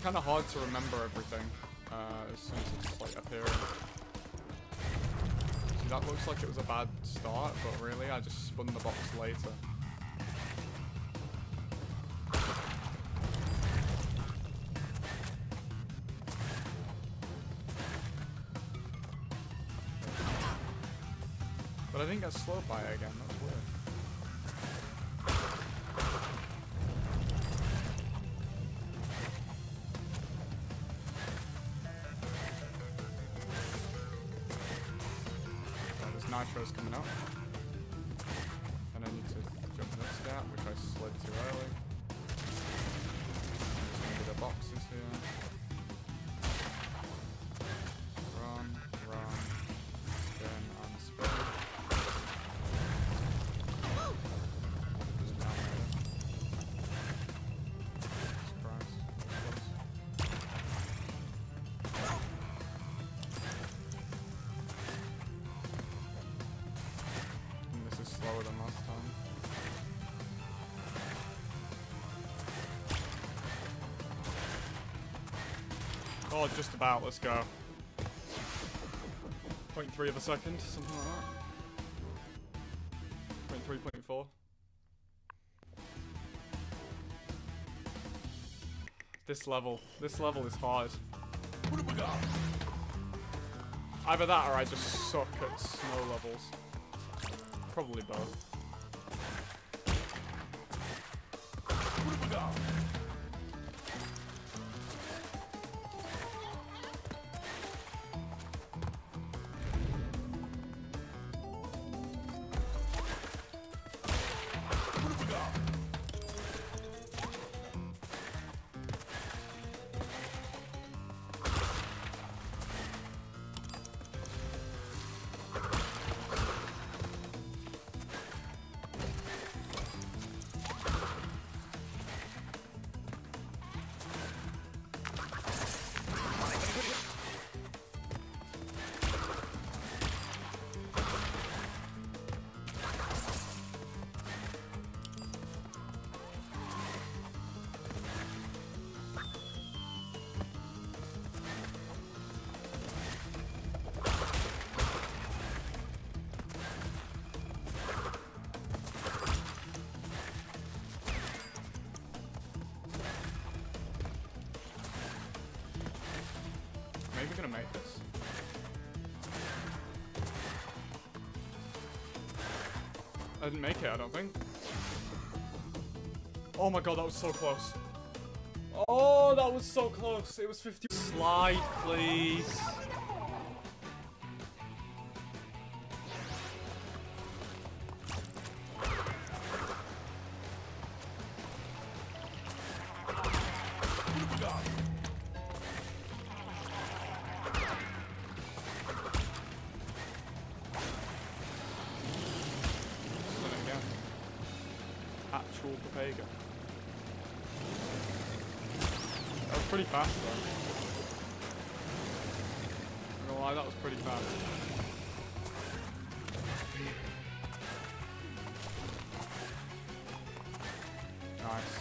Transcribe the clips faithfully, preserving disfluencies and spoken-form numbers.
kind of hard to remember everything uh, as soon as it's like appearing. See, that looks like it was a bad start, but really I just spun the box later. But I didn't get slowed by it again, that's weird. Nitro's coming up. And I need to jump this gap, which I slid too early. Maybe the boxes here. Run, run, spin, and spin. Just down there. Surprise. Slower than last time. Oh, just about. Let's go. zero point three of a second, something like that. zero point three, zero point four. This level. This level is hard. Either that or I just suck at snow levels. Probably both. What have we got? What have we got? Maybe gonna make this. I didn't make it, I don't think. Oh my god, that was so close. Oh, that was so close. It was fifty. Slide, please. Actual Pepega. That was pretty fast though. I'm gonna lie, that was pretty fast. Nice.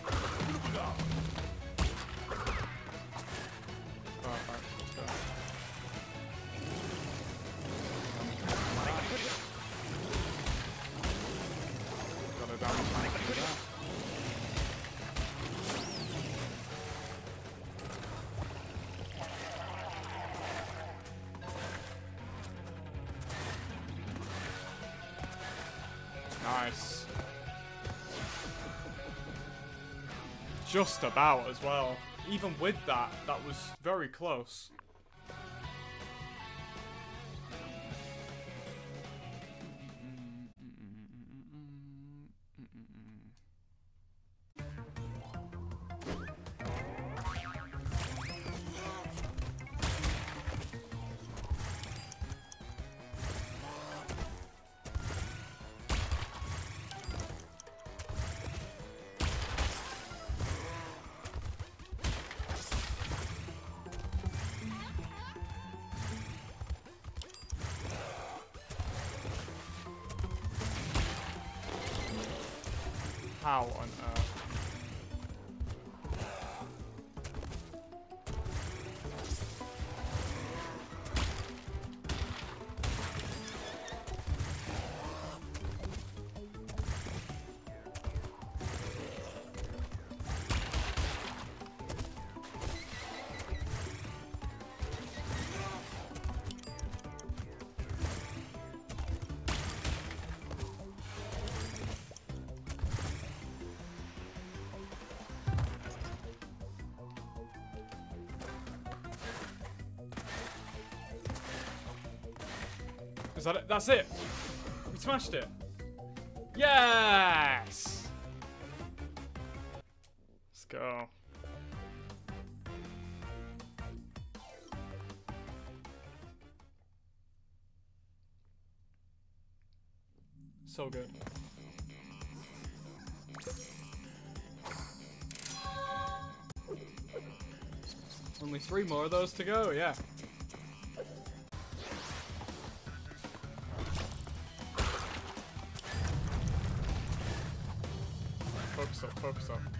Perfect, let's go. Got a damage to do that. Nice. Just about as well. Even with that, that was very close. How on earth? Is that it? That's it. We smashed it. Yes. Let's go. So good. Only three more of those to go, yeah. Focus up, focus up.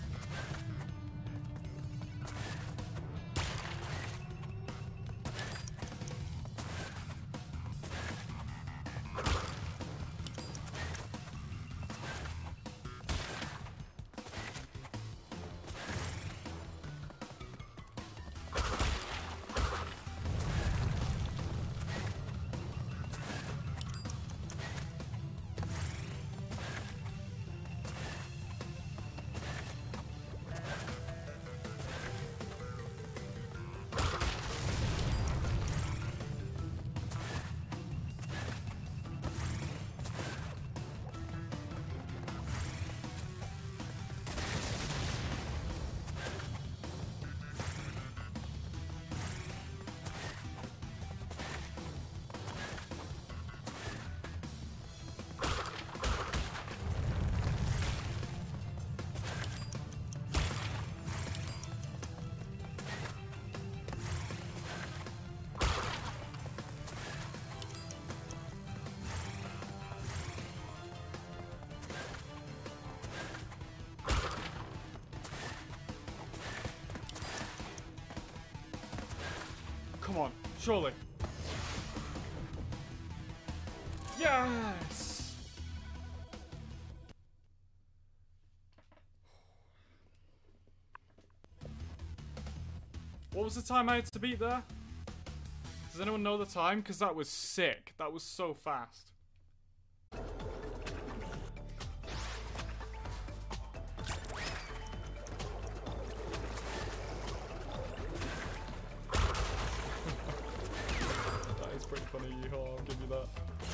Come on, surely. Yes! What was the time I had to beat there? Does anyone know the time? Because that was sick. That was so fast. Pretty funny, oh, I'll give you that.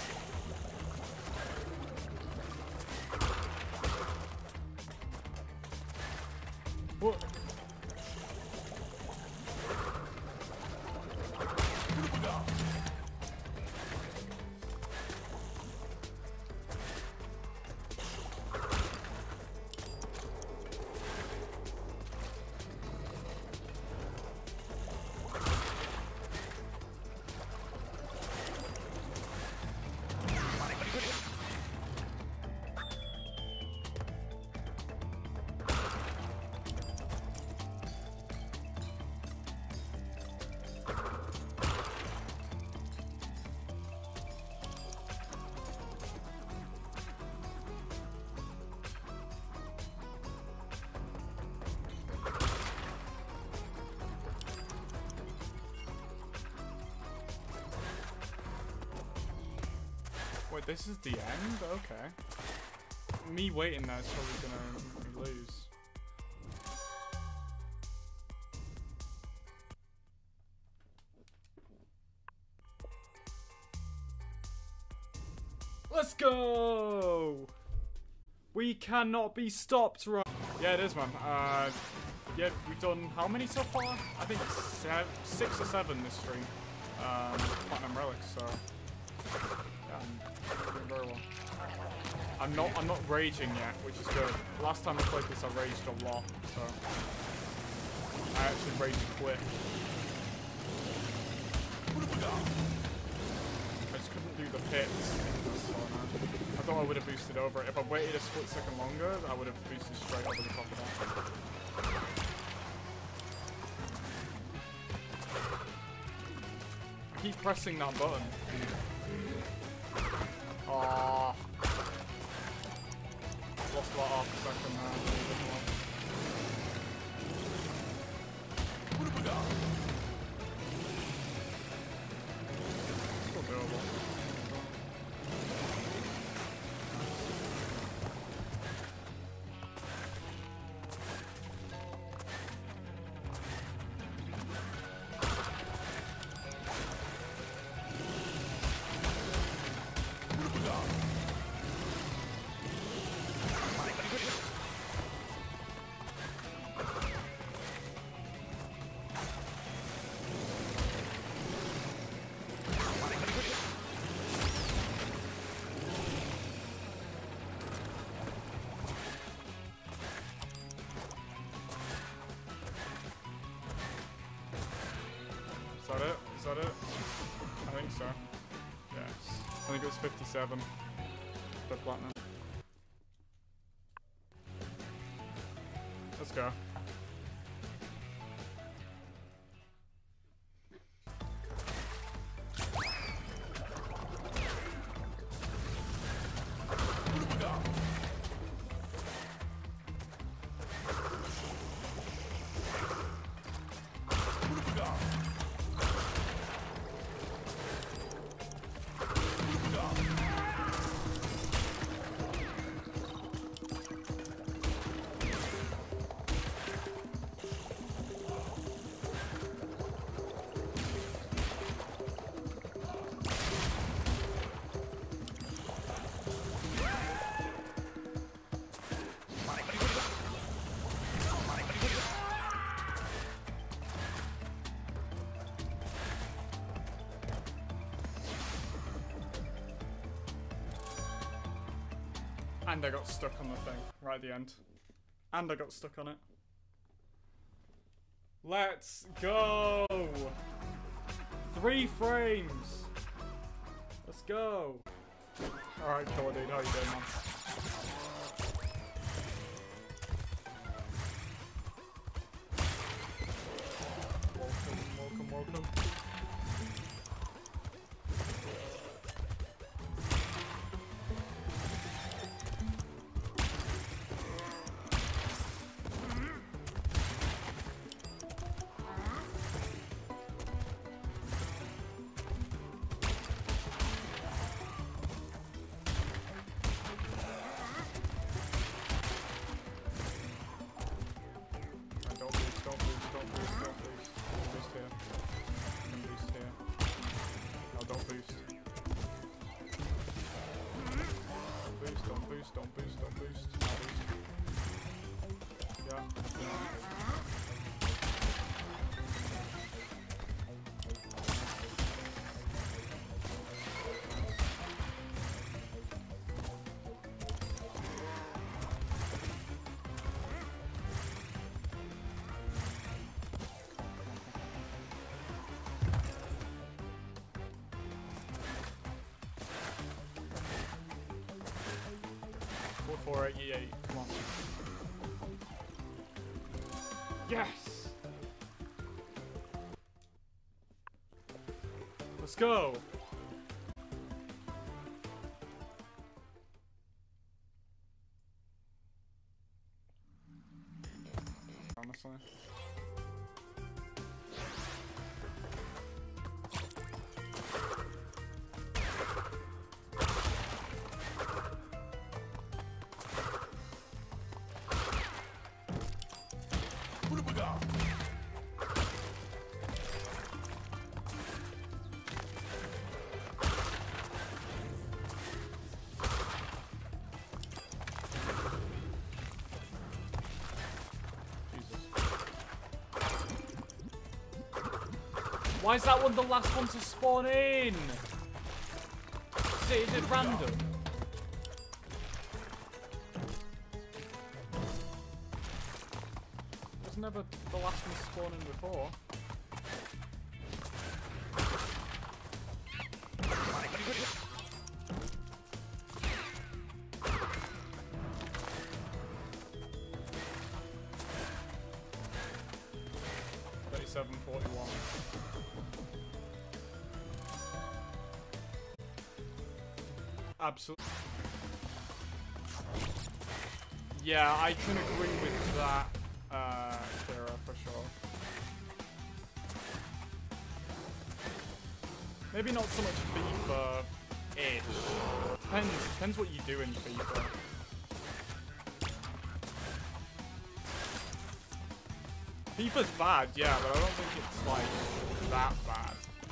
What? Wait, this is the end? Okay. Me waiting there is probably gonna lose. Let's go! We cannot be stopped, right? Yeah, it is, man. Uh, yeah, we've done how many so far? I think seven, six or seven this stream. Um, Platinum Relics, so yeah, I'm doing very well. I'm not, I'm not raging yet, which is good. Last time I played this, I raged a lot, so I actually raged quick. I just couldn't do the pits. I thought I would have boosted over it. If I waited a split second longer, I would have boosted straight over the top of that. I keep pressing that button. Aww. Lost about half a second there. What have we got? Still doable. so. Yes. I think it was fifty-seven for platinum. Let's go. And I got stuck on the thing right at the end. And I got stuck on it. Let's go! Three frames! Let's go! Alright, Killer Dude, how you doing, man? Welcome, welcome, welcome. Don't boost, don't boost. Not boost. Yeah. four eighty-eight, come on. Yes! Let's go! Honestly. Why is that one the last one to spawn in? Is it, is it random? It was never the last one to spawn in before. thirty-seven forty-one. Absolutely. Yeah, I can agree with that, uh, Kira, for sure. Maybe not so much FIFA-ish. Depends, depends what you do in FIFA. FIFA's bad, yeah, but I don't think it's, like, that bad.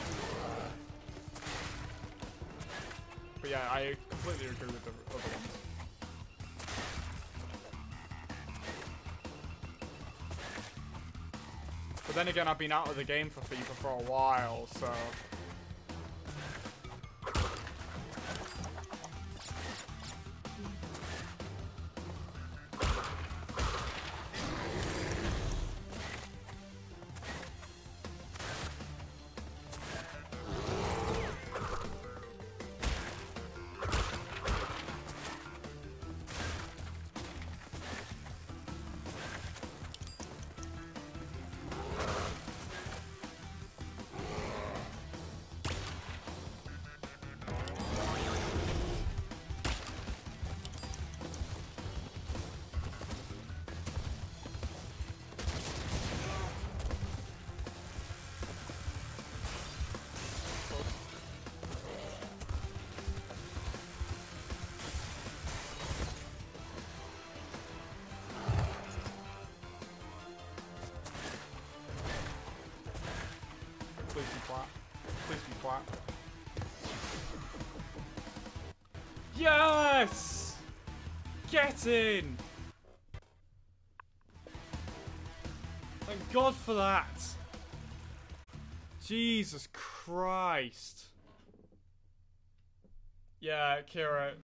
But yeah, I completely agree with the other ones. But then again, I've been out of the game for FIFA for a while, so... Please be flat. Please be flat. Yes! Get in! Thank God for that. Jesus Christ. Yeah, Kira,